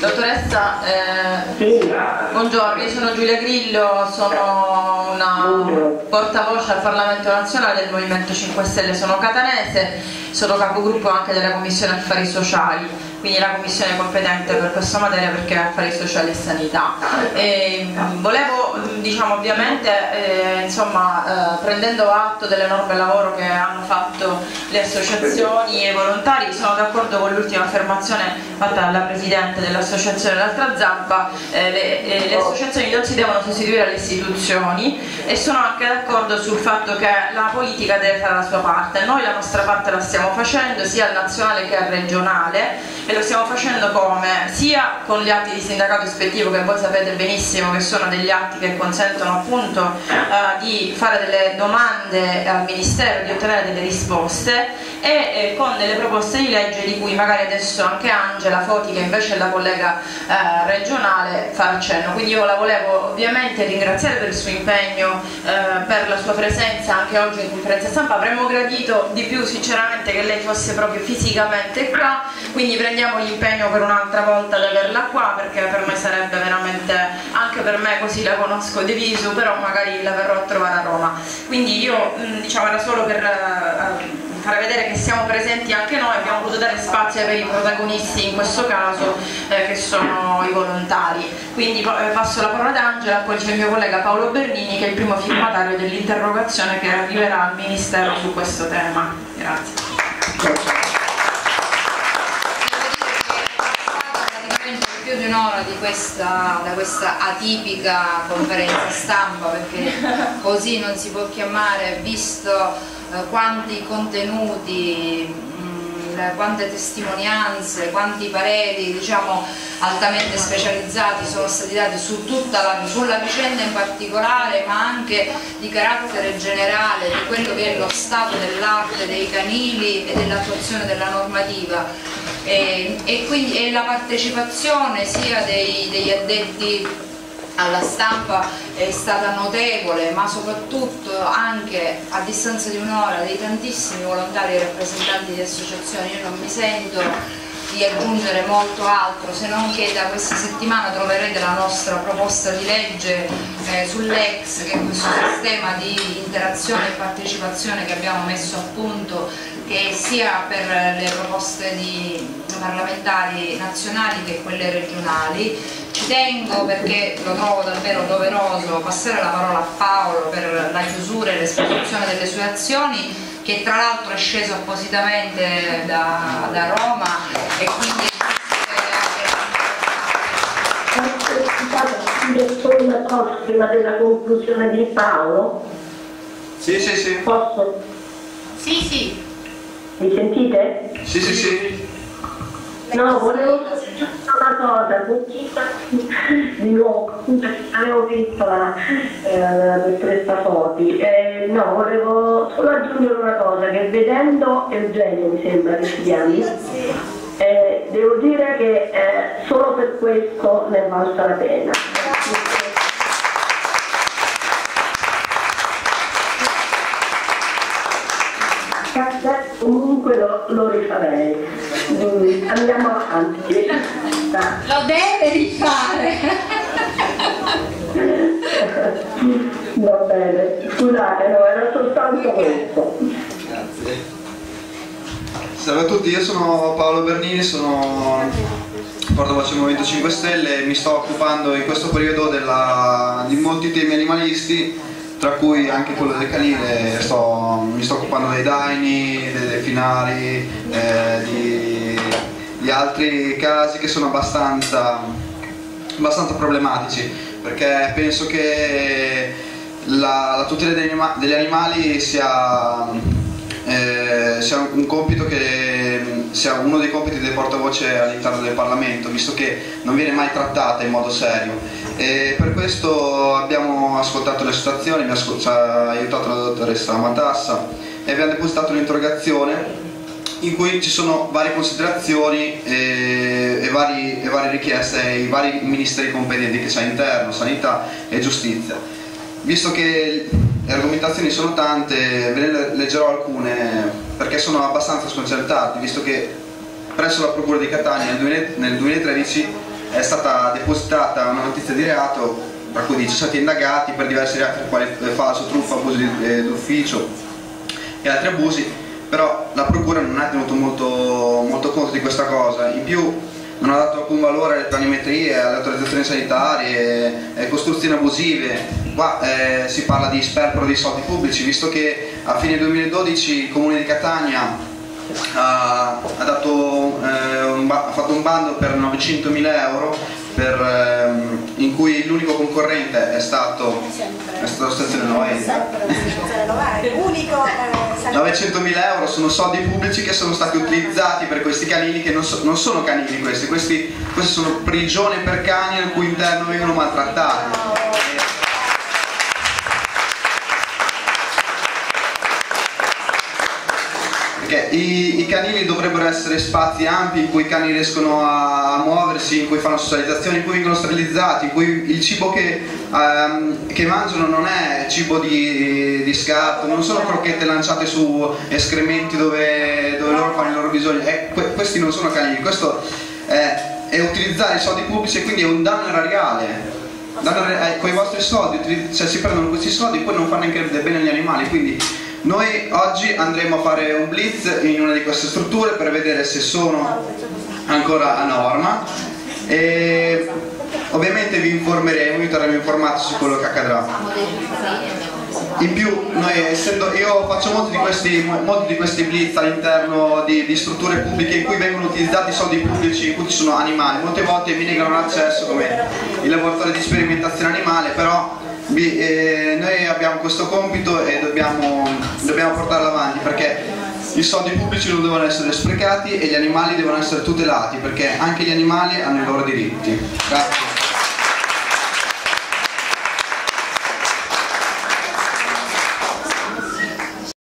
Dottoressa, buongiorno, io sono Giulia Grillo, sono una portavoce al Parlamento Nazionale del Movimento 5 Stelle, sono catanese, sono capogruppo anche della Commissione Affari Sociali, quindi la commissione competente per questa materia perché è Affari Sociali e Sanità. Volevo, diciamo, ovviamente, prendendo atto dell'enorme lavoro che hanno fatto le associazioni e i volontari, sono d'accordo con l'ultima affermazione fatta dalla Presidente dell'Associazione L'Altra Zampa, le associazioni non si devono sostituire alle istituzioni, e sono anche d'accordo sul fatto che la politica deve fare la sua parte. Noi la nostra parte la stiamo facendo sia al nazionale che al regionale, e lo stiamo facendo come? Sia con gli atti di sindacato ispettivo, che voi sapete benissimo che sono degli atti che consentono appunto di fare delle domande al Ministero, di ottenere delle risposte, e con delle proposte di legge di cui magari adesso anche Angela Foti, che invece è la collega regionale, farà cenno. Quindi io la volevo ovviamente ringraziare per il suo impegno, per la sua presenza anche oggi in conferenza stampa. Avremmo gradito di più sinceramente che lei fosse proprio fisicamente qua, quindi prendiamo l'impegno per un'altra volta ad averla qua, perché per me sarebbe veramente, anche per me, così la conosco di viso, però magari la verrò a trovare a Roma. Quindi io, diciamo, era solo per far vedere che siamo presenti anche noi, abbiamo voluto dare spazio ai veri protagonisti in questo caso, che sono i volontari. Quindi passo la parola ad Angela, poi c'è il mio collega Paolo Bernini, che è il primo firmatario dell'interrogazione che arriverà al Ministero su questo tema. Grazie. Più di un'ora da questa atipica conferenza stampa, perché così non si può chiamare, visto quanti contenuti, quante testimonianze, quanti pareri, diciamo, altamente specializzati sono stati dati su sulla vicenda in particolare, ma anche di carattere generale di quello che è lo stato dell'arte dei canili e dell'attuazione della normativa. E quindi la partecipazione sia degli addetti alla stampa è stata notevole, ma soprattutto anche a distanza di un'ora dei tantissimi volontari e rappresentanti di associazioni. Io non mi sento di aggiungere molto altro, se non che da questa settimana troverete la nostra proposta di legge sull'EX, che è questo sistema di interazione e partecipazione che abbiamo messo a punto, che sia per le proposte di parlamentari nazionali che quelle regionali. Ci tengo, perché lo trovo davvero doveroso, passare la parola a Paolo per la chiusura e l'esposizione delle sue azioni, che tra l'altro è sceso appositamente da Roma, e quindi solo una cosa prima della conclusione di Paolo. Sì. Posso? Sì. Mi sentite? Sì. No, volevo dire una cosa, di nuovo, avevo visto la dottoressa Foti, no, volevo solo aggiungere una cosa, che vedendo Eugenio, mi sembra che si chiami, devo dire che solo per questo ne è valsa la pena. Comunque lo rifarei. Andiamo avanti. lo deve rifare. Va bene, scusate, no, era soltanto questo. Grazie. Salve a tutti, io sono Paolo Bernini, sono portavoce del Movimento 5 Stelle e mi sto occupando in questo periodo di molti temi animalisti, tra cui anche quello del canile. Mi sto occupando dei daini, dei delfinari, di altri casi che sono abbastanza problematici, perché penso che la tutela degli animali sia un compito sia uno dei compiti del portavoce all'interno del Parlamento, visto che non viene mai trattata in modo serio. E per questo abbiamo ascoltato le associazioni, ci ha aiutato la dottoressa Matassa e abbiamo depositato un'interrogazione in cui ci sono varie considerazioni e varie richieste ai vari ministeri competenti, che c'è interno, sanità e giustizia. Visto che le argomentazioni sono tante, ve ne leggerò alcune perché sono abbastanza sconcertanti, visto che presso la Procura di Catania nel 2013 è stata depositata una notizia di reato tra cui 17 indagati per diversi reati quali falso, truffa, abuso d'ufficio e altri abusi, però la procura non ha tenuto molto conto di questa cosa. In più non ha dato alcun valore alle planimetrie, alle autorizzazioni sanitarie, costruzioni abusive. Qua si parla di sperpero di soldi pubblici, visto che a fine 2012 il Comune di Catania ha fatto un bando per 900.000 euro in cui l'unico concorrente è stato Stazione Novelli. 900.000 euro sono soldi pubblici che sono stati utilizzati per questi canili che non sono canili questi sono prigioni per cani al cui interno vengono maltrattati. Perché i canili dovrebbero essere spazi ampi in cui i cani riescono a muoversi, in cui fanno socializzazione, in cui vengono sterilizzati, in cui il cibo che mangiano non è cibo di scarto, non sono crocchette lanciate su escrementi dove loro fanno i loro bisogni. Questi non sono canili, questo è utilizzare i soldi pubblici e quindi è un danno erariale. Con i vostri soldi, cioè si prendono questi soldi e poi non fanno neanche del bene agli animali. Quindi noi oggi andremo a fare un blitz in una di queste strutture per vedere se sono ancora a norma e ovviamente vi informeremo, vi terremo informati su quello che accadrà. In più, io faccio molti di questi blitz all'interno di strutture pubbliche in cui vengono utilizzati soldi pubblici, in cui ci sono animali. Molte volte mi negano l'accesso come il laboratorio di sperimentazione animale, però noi abbiamo questo compito e dobbiamo portarlo avanti, perché i soldi pubblici non devono essere sprecati e gli animali devono essere tutelati, perché anche gli animali hanno i loro diritti. Grazie.